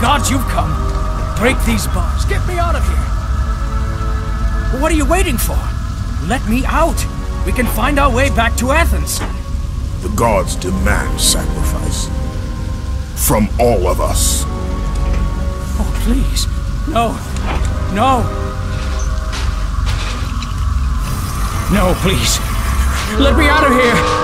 gods you've come. Break these bars. Get me out of here. What are you waiting for? Let me out. We can find our way back to Athens. The gods demand sacrifice. From all of us. Oh, please. No. No. No, please. Let me out of here.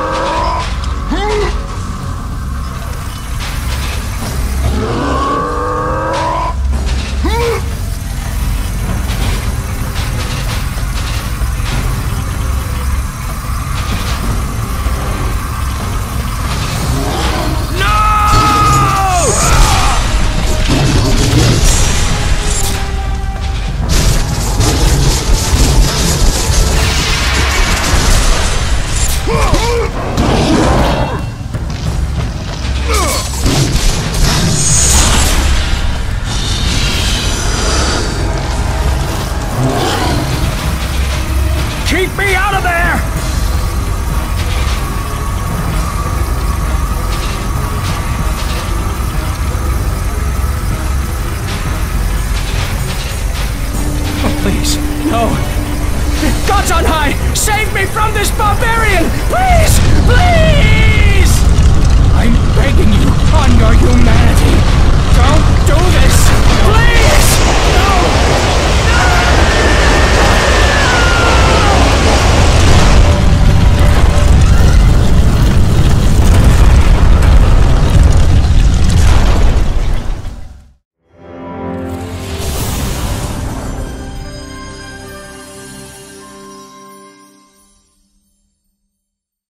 Keep me out of there! Oh, please, no. Gods on high, save me from this barbarian! Please! Please! I'm begging you, on your humanity. Don't do this! Please!